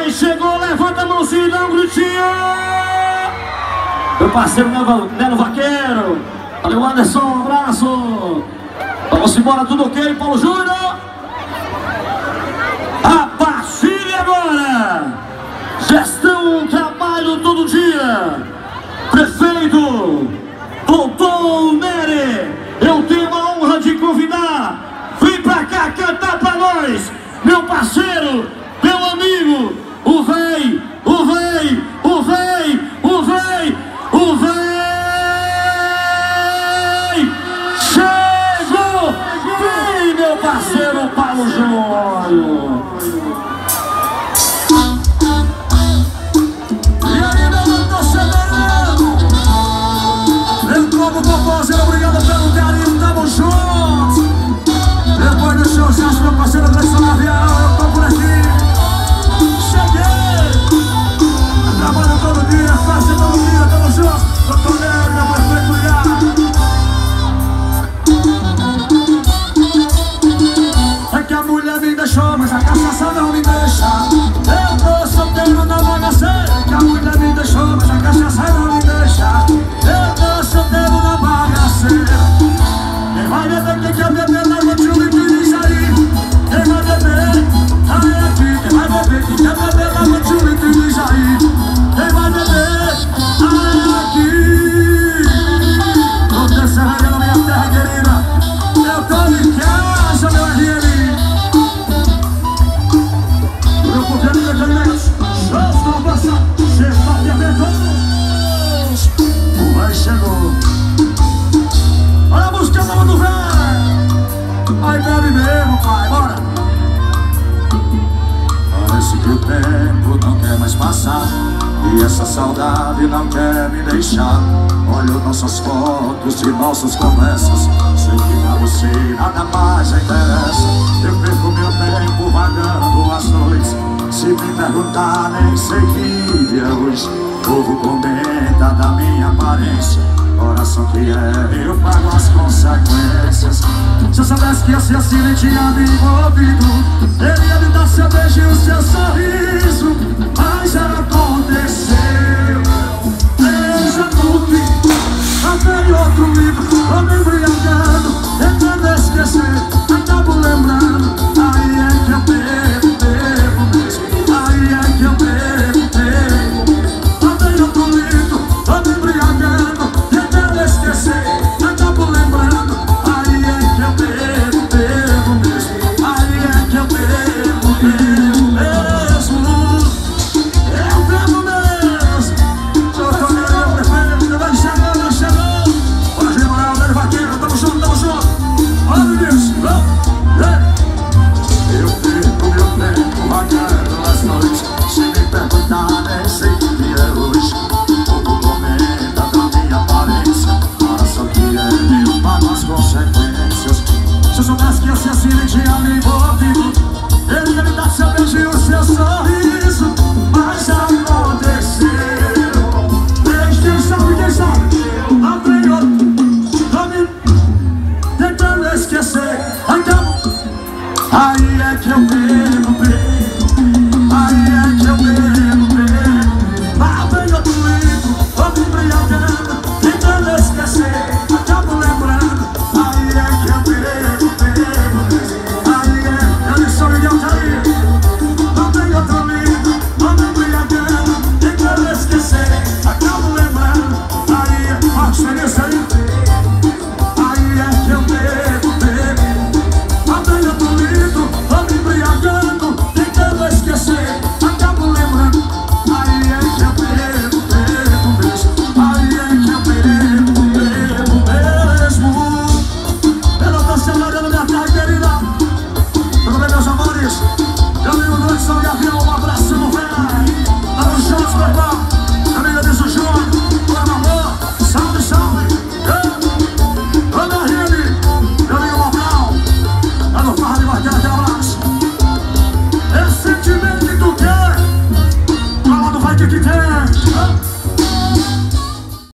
Quem chegou, levanta a mãozinha e dá um gritinho. Meu parceiro Nelo Vaqueiro. Valeu, Anderson, um abraço. Vamos embora, tudo ok, Paulo Júnior? A partir agora, gestão, trabalho todo dia. Prefeito Doutor Nery, eu tenho a honra de convidar. Vem pra cá cantar pra nós, meu parceiro, meu amigo, o véi, o véi, o véi, o véi, o véi. Chegou, vem meu parceiro Paulo Júnior. Obrigado pelo carinho, tamo juntos. Depois do show, já acho meu parceiro Gleison Avião, eu tô por aqui. Cheguei. Trabalho todo dia, festa todo dia, tamo juntos. Doutor Nery, meu prefeito, obrigado. É que a mulher me deixou, mas a cachaça não me deixa. Eu tô solteiro na bagaceira. É que a mulher me deixou, mas a cachaça não me deixa. Eu tô solteiro na bagaceira. Quem vai beber, quem quer beber, leva de um e diz aí. Quem vai beber, aí aqui. Quem vai beber, quem quer beber, leva de um e diz aí. Quem vai beber, aí aqui. Tô descendo na minha terra querida. Eu tô em casa, meu RL. Grupo Querida de Neto, shows do passado, sexta de eventos. O vai chegou. Olha a música nova do velho. Aí bebe mesmo, pai, bora. Parece que o tempo não quer mais passar e essa saudade não quer me deixar. Olho nossas fotos e nossas conversas. Sei que pra você nada mais interessa. Eu perco meu tempo vagando as noites. Se me perguntar, nem sei que dia é hoje. O povo comenta da minha aparência. Coração que é, eu pago as consequências. Se eu soubesse que esse acidente tinha me envolvido, ele ia me dar seu beijo e o seu sorriso. Mas já aconteceu. Eu já morri. Abri outro livro, tô me embriagando, tentando esquecer, acabo lembrando. Aí é que eu bebo mesmo. Aí é que eu bebo. Abri outro livro, tô me embriagando, esquecer, acabo lembrando. Aí é que eu bebo mesmo. Aí é que eu bebo mesmo. Eu bebo mesmo. Doutor Nery, meu prefeito, vai chegando, vai chegando. Bora, General Nery Vaqueiro, tamo junto, tamo junto. Olha isso, eu perco meu tempo vagando as noites. Se me perguntar, nem sei que dia é hoje. O povo comenta da minha aparência. Eu pago as consequências. Se eu soubesse que esse acidente ia me envolvido, ele ia me dar seu beijo e o seu sorriso. Mas já aconteceu. Quem sabe, quem sabe? Abri outro, tô me tentando esquecer. Então, aí é que eu vejo.